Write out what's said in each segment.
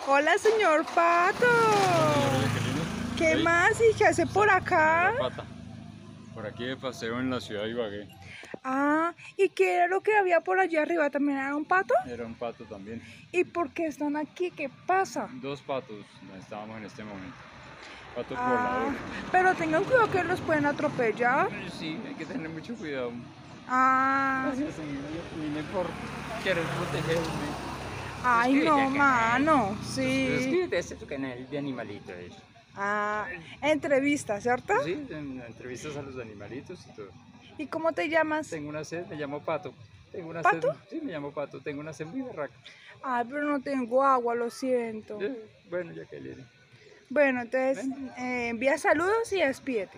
Hola, señor Pato. ¿Qué más? ¿Y qué hace por acá? Pata. Por aquí de paseo en la ciudad de Ibagué. Ah, ¿y qué era lo que había por allá arriba? ¿También era un pato? Era un pato también. ¿Y por qué están aquí? ¿Qué pasa? Dos patos donde estábamos en este momento. Patos Ah, voladores. pero tengan cuidado que los pueden atropellar. Sí, hay que tener mucho cuidado. Ah, Gracias, señora Jacqueline, por querer protegerme. ay, Suscríbete no, al canal. mano, sí. Suscríbete a tu canal de animalitos. Ah, entrevista, ¿cierto? Sí, en entrevistas a los animalitos y todo. ¿Y cómo te llamas? Tengo una sed, me llamo Pato. Tengo una ¿Pato? sed, sí, me llamo Pato. Tengo una sed muy berraca. Ay, pero no tengo agua, lo siento. Bueno, Jacqueline. Bueno, entonces envía saludos y despídete.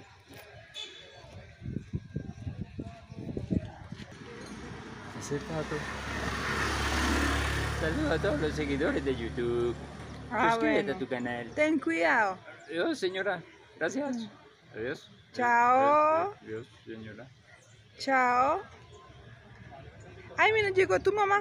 Ese pato. Saludos a todos los seguidores de YouTube. Ah, Suscríbete bueno. a tu canal. Ten cuidado. Adiós, señora. Gracias. Adiós. Chao. Adiós, señora. Chao. Ay, mira, llegó tu mamá.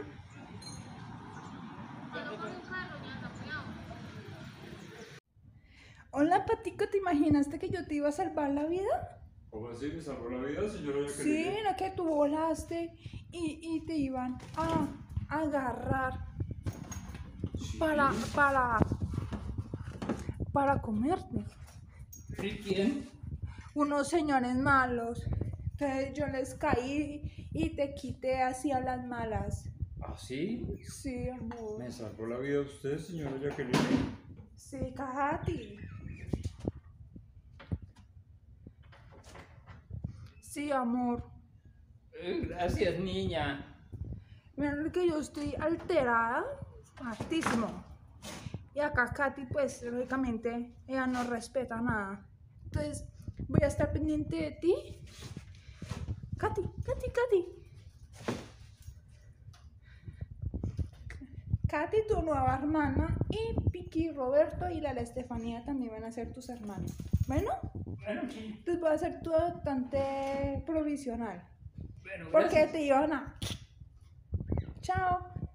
Hola, Patico, ¿te imaginaste que yo te iba a salvar la vida? ¿Cómo así me salvó la vida, señora Sí, Jacqueline? mira que tú volaste y te iban a agarrar para comerte. ¿Y quién? Unos señores malos. Entonces yo les caí y te quité así a las malas. ¿Ah, sí? Sí, amor. ¿Me salvó la vida usted, señora Jacqueline? Sí, Katy. Sí, amor. Gracias, niña. Mira que yo estoy alterada, hartísimo. Y acá Katy, pues, lógicamente, ella no respeta nada. Entonces, voy a estar pendiente de ti. Katy. Katy, tu nueva hermana, y Piki, Roberto y la Estefanía también van a ser tus hermanos. ¿Bueno? Bueno, sí. Entonces voy a ser tu adoptante provisional. Bueno, Porque gracias. te iban a... Chao.